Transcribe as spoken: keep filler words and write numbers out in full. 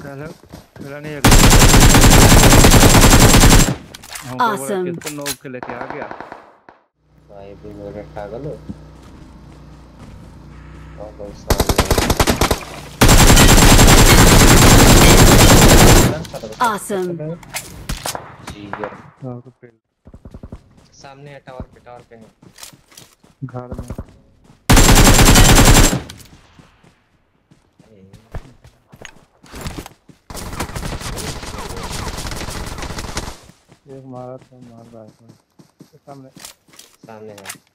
खेला खेला नहीं है। Awesome. किसको नोक के लेके आ गया भाई भी मेरे पागल हो। और कोई सामने Awesome. जी यार हाँ तो फिर सामने है टावर पे टावर पे है घर में एक मारा था मार रहा है सामने सामने है।